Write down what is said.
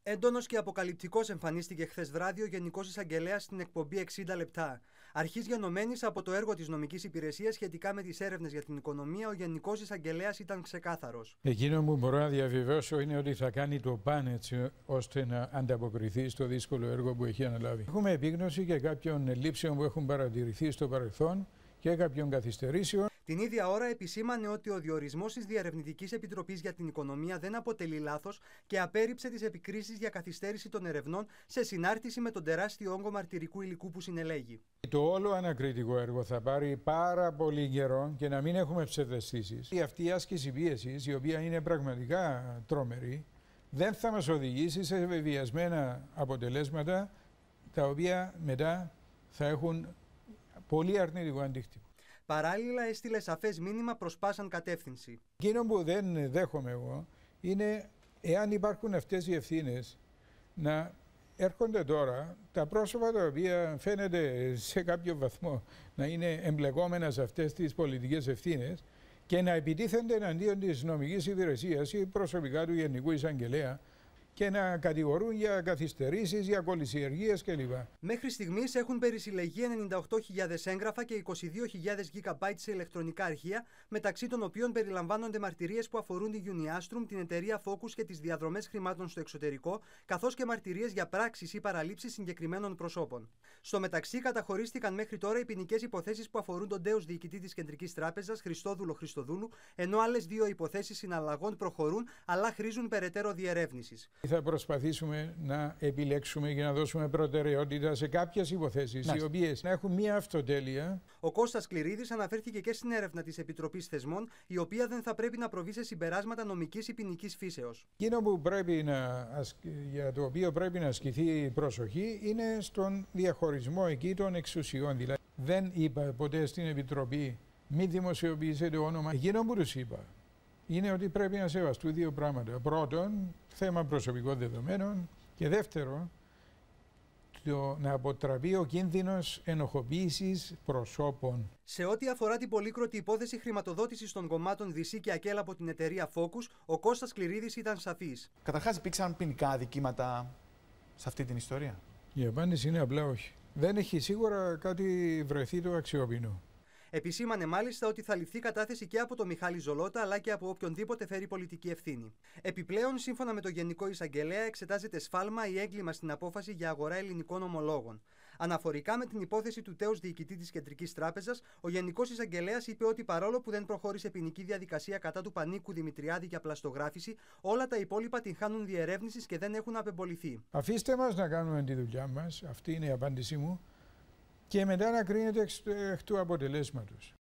Έντονος και αποκαλυπτικός εμφανίστηκε χθες βράδυ ο Γενικός Εισαγγελέας στην εκπομπή 60 λεπτά. Αρχής γενομένης από το έργο της νομικής υπηρεσίας σχετικά με τις έρευνες για την οικονομία, ο Γενικός Εισαγγελέας ήταν ξεκάθαρος. Εκείνο που μπορώ να διαβεβαιώσω είναι ότι θα κάνει το παν έτσι ώστε να ανταποκριθεί στο δύσκολο έργο που έχει αναλάβει. Έχουμε επίγνωση και κάποιων λήψεων που έχουν παρατηρηθεί στο παρελθόν και κάποιων καθυστερήσεων. Την ίδια ώρα επισήμανε ότι ο διορισμός της Διερευνητικής Επιτροπής για την Οικονομία δεν αποτελεί λάθος και απέρριψε τις επικρίσεις για καθυστέρηση των ερευνών σε συνάρτηση με τον τεράστιο όγκο μαρτυρικού υλικού που συνελέγει. Το όλο ανακριτικό έργο θα πάρει πάρα πολύ καιρό και να μην έχουμε ψευδαισθήσεις. Αυτή η άσκηση πίεσης, η οποία είναι πραγματικά τρομερή, δεν θα μας οδηγήσει σε βεβαιασμένα αποτελέσματα, τα οποία μετά θα έχουν πολύ αρνητικό αντίκτυπο. Παράλληλα, έστειλε σαφές μήνυμα προς πάσαν κατεύθυνση. Εκείνο που δεν δέχομαι εγώ είναι, εάν υπάρχουν αυτές οι ευθύνες, να έρχονται τώρα τα πρόσωπα τα οποία φαίνεται σε κάποιο βαθμό να είναι εμπλεκόμενα σε αυτές τις πολιτικές ευθύνες και να επιτίθενται εναντίον της νομικής υπηρεσίας ή προσωπικά του Γενικού Εισαγγελέα και να κατηγορούν για καθυστερήσεις, για κολυσιεργίες κλπ. Μέχρι στιγμής έχουν περισυλλεγεί 98.000 έγγραφα και 22.000 GB σε ηλεκτρονικά αρχεία, μεταξύ των οποίων περιλαμβάνονται μαρτυρίες που αφορούν τη Uniastrum, την εταιρεία Focus και τις διαδρομές χρημάτων στο εξωτερικό, καθώς και μαρτυρίες για πράξεις ή παραλήψεις συγκεκριμένων προσώπων. Στο μεταξύ, καταχωρίστηκαν μέχρι τώρα οι ποινικές υποθέσεις που αφορούν τον τέος διοικητή της Κεντρικής Τράπεζας, Χριστόδουλο Χριστοδούλου, ενώ άλλες δύο υποθέσεις συναλλαγών προχωρούν αλλά χρήζουν περαιτέρω διερεύνησης. Θα προσπαθήσουμε να επιλέξουμε και να δώσουμε προτεραιότητα σε κάποιες υποθέσεις οι οποίες να έχουν μία αυτοτέλεια. Ο Κώστας Κληρίδης αναφέρθηκε και στην έρευνα της Επιτροπής Θεσμών, η οποία δεν θα πρέπει να προβεί σε συμπεράσματα νομικής ή ποινικής φύσεως. Εκείνο που για το οποίο πρέπει να ασκηθεί προσοχή είναι στον διαχωρισμό εκεί των εξουσιών. Δηλαδή, δεν είπα ποτέ στην Επιτροπή μη δημοσιοποιήσετε το όνομα. Εκείνο που τους είπα είναι ότι πρέπει να σεβαστούν δύο πράγματα. Πρώτον, θέμα προσωπικών δεδομένων και δεύτερον, να αποτραπεί ο κίνδυνος ενοχοποίησης προσώπων. Σε ό,τι αφορά την πολύκροτη υπόθεση χρηματοδότησης των κομμάτων Δυσσή και Ακέλα από την εταιρεία Focus, ο Κώστας Κληρίδης ήταν σαφής. Καταρχάς, υπήρξαν ποινικά αδικήματα σε αυτή την ιστορία? Η απάντηση είναι απλά όχι. Δεν έχει σίγουρα κάτι βρεθεί το αξιόπινο. Επισήμανε μάλιστα ότι θα ληφθεί κατάθεση και από τον Μιχάλη Ζολότα αλλά και από οποιονδήποτε φέρει πολιτική ευθύνη. Επιπλέον, σύμφωνα με τον Γενικό Εισαγγελέα, εξετάζεται σφάλμα ή έγκλημα στην απόφαση για αγορά ελληνικών ομολόγων. Αναφορικά με την υπόθεση του τέους διοικητή της Κεντρικής Τράπεζας, ο Γενικός Εισαγγελέας είπε ότι παρόλο που δεν προχώρησε ποινική διαδικασία κατά του Πανίκου Δημητριάδη για πλαστογράφηση, όλα τα υπόλοιπα την χάνουν διερεύνησης και δεν έχουν απεμποληθεί. Αφήστε μας να κάνουμε τη δουλειά μας, αυτή είναι η απάντησή μου. Και μετά να κρίνεται εκ του αποτελέσματος.